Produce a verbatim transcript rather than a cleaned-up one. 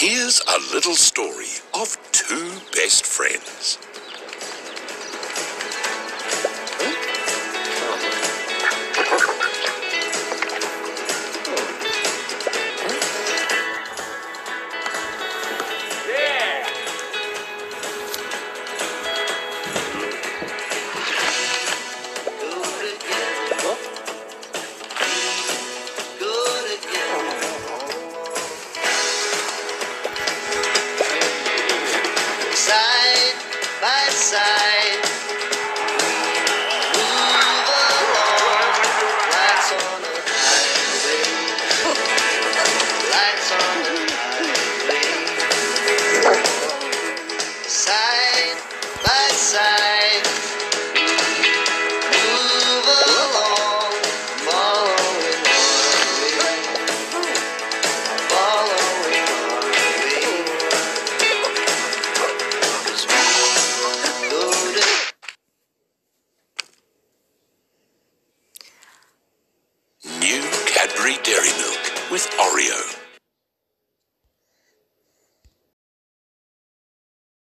Here's a little story of two best friends. Side by side, move along. Lights on the highway, lights on the highway. Side by side, move along. Following our way, following our way. New Cadbury Dairy Milk with Oreo.